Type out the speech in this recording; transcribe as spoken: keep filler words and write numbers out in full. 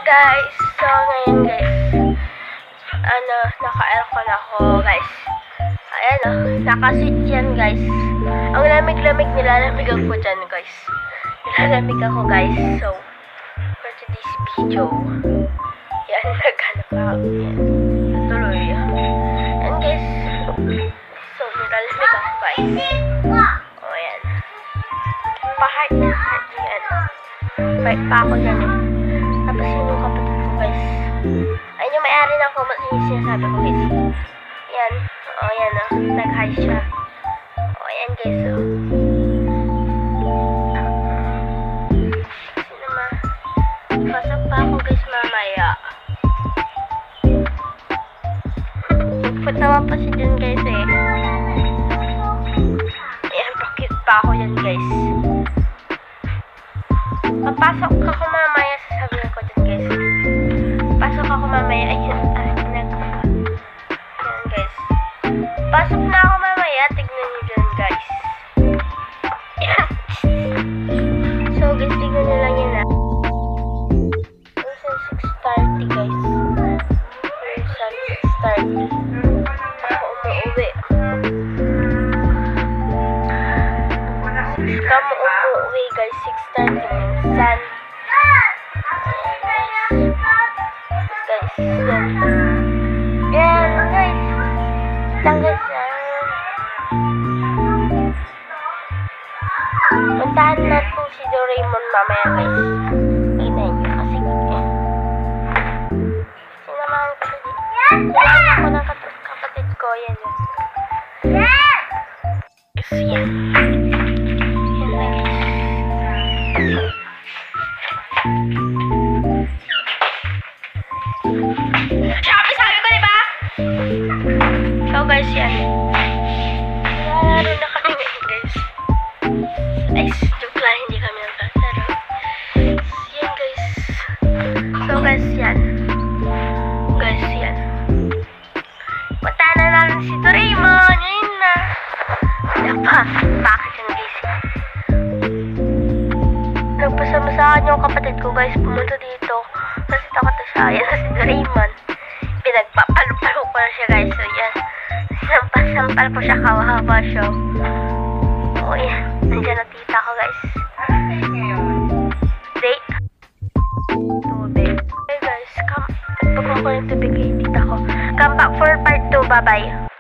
Guys, so ngayon guys, ano, naka-aircon ako guys. Ayan o, oh, nakasit yan guys. Ang lamig-lamig, nilalamig ako dyan guys. Nilalamig ako guys. So, for today's video, yan, naghanap ako. Yan, natuloy. Yan guys, so nilalamig ako guys. O yan, pa-heart na heart yan. Fight pa ako dyan eh. Tapos yun yung kapatid ko guys. Ayun yung may-ari ng comment yung sinasabi ko guys. Yan. O yan o. Nag-hi siya. O yan guys o. Kasi naman. Pasok pa ako guys mamaya. Nagpatawa pa siya dyan guys eh. Ayan, pakit pa ako yan guys. Papasok ako mamaya, sasabihin ko dyan guys. Pasok ako mamaya, ayun, ah, ginagawa. Ayan guys. Pasok na ako mamaya, tignan nyo dyan guys. Ayan. So guys, tignan nyo lang yun ah. Minsan six thirty guys. Minsan six thirty. Ako umuwi. Kamo umuwi guys, six thirty minsan. Guys, yan. Yan, guys. Lang guys, yan. Puntahan natin si Doraemon mamaya guys. Tingnan nyo kasi eh. Sinamahan ko siya dito. Sinamahan ako ng kapatid ko. Yan yun. Yes, yan. Yan na guys. Sabi sabi ko diba? So guys yan. Laro na kami ngayon guys. Ay, joke lang, hindi kami naglalaro. Yan guys. So guys yan. Guys yan. Punta na namin si Doraemon. Yun na. Diba? Bakit yan guys? Nagpasama sa akin yung kapatid ko guys. Pumunta dito. Kasi takot na siya. Yan na si Doraemon. Pinagpapalo-palo ko na siya guys. So yan. Sampal-sampal ko siya. Kawawa siya. O yan. Nandiyan na tita ko guys. Date. Tubig. Okay guys. Come. Pagpapag ko ng tubig kay tita ko. Come back for part two. Bye bye.